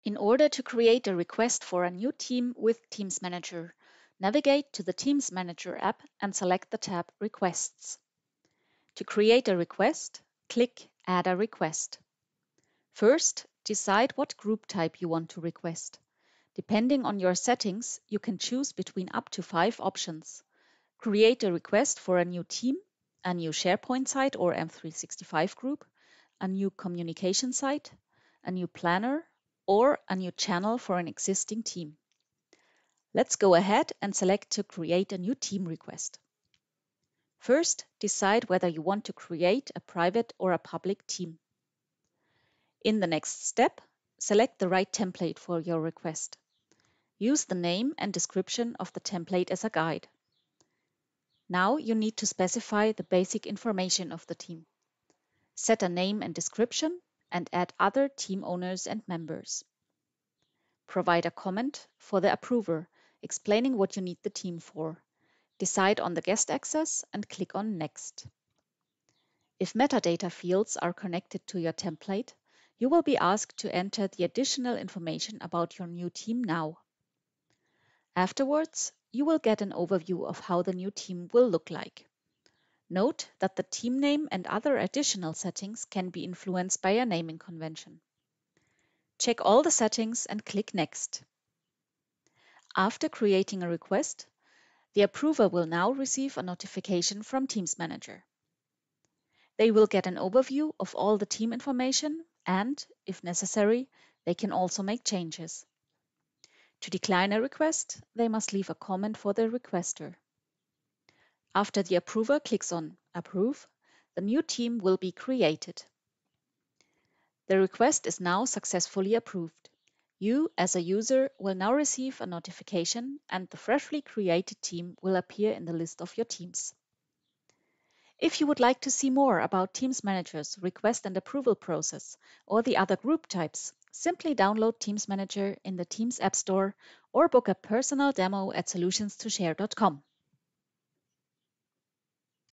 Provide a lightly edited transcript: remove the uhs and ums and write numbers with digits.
In order to create a request for a new team with Teams Manager, navigate to the Teams Manager app and select the tab Requests. To create a request, click Add a request. First, decide what group type you want to request. Depending on your settings, you can choose between up to 5 options. Create a request for a new team, a new SharePoint site or M365 group, a new communication site, a new planner, or a new channel for an existing team. Let's go ahead and select to create a new team request. First, decide whether you want to create a private or a public team. In the next step, select the right template for your request. Use the name and description of the template as a guide. Now you need to specify the basic information of the team. Set a name and description and add other team owners and members. Provide a comment for the approver, explaining what you need the team for. Decide on the guest access and click on Next. If metadata fields are connected to your template, you will be asked to enter the additional information about your new team now. Afterwards, you will get an overview of how the new team will look like. Note that the team name and other additional settings can be influenced by a naming convention. Check all the settings and click Next. After creating a request, the approver will now receive a notification from Teams Manager. They will get an overview of all the team information and, if necessary, they can also make changes. To decline a request, they must leave a comment for the requester. After the approver clicks on Approve, the new team will be created. The request is now successfully approved. You, as a user, will now receive a notification and the freshly created team will appear in the list of your teams. If you would like to see more about Teams Manager's request and approval process or the other group types, simply download Teams Manager in the Teams App Store or book a personal demo at solutionstoshare.com.